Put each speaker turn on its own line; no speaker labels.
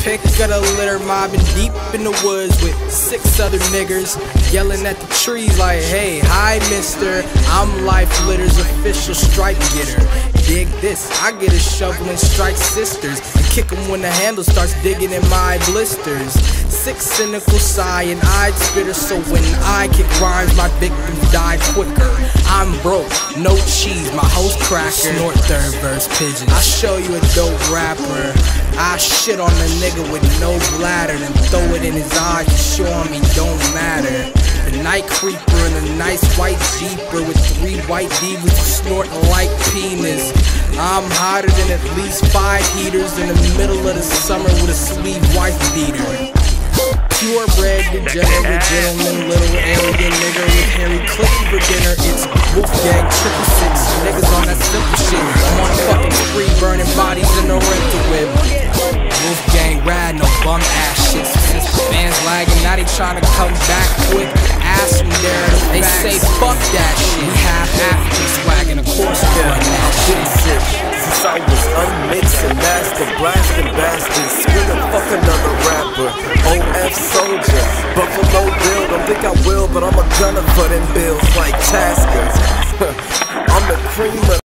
pick of the litter, mobbing deep in the woods with 6 other niggers, yelling at the trees like, hey, hi mister, I'm Life Litter's official stripe getter. Dig this, I get a shovel and strike sisters, and kick them when the handle starts digging in my blisters. 6 cynical cyanide spitters, so when I kick rhymes, my victims die quicker. I'm broke, no cheese, my host cracker. Snort third verse pigeon. I show you a dope rapper. I shit on a nigga with no bladder, then throw it in his eyes to show him he don't matter. The night creeper in a nice white jeeper with 3 white divas snorting like penis. I'm hotter than at least 5 heaters in the middle of the summer with a sleeve wife beater. Purebred, degenerate gentleman, little alien nigga with hairy clicky for dinner. It's Wolfgang 666, niggas on that simple shit. I'm on a fucking spree, burning bodies in the rental whip. Wolfgang rad, no bum ass shit. Since the fans lagging, now they tryna come back quick. Ass from there, they say fuck that shit. We have African swaggin', of course we run that shit.
Since I was unmixed and master blasting bastards, screaming fuck another rapper. OF soldier, Buffalo Bill, don't think I will, but I'm a gunner for them bills like Taskers. I'm the cream of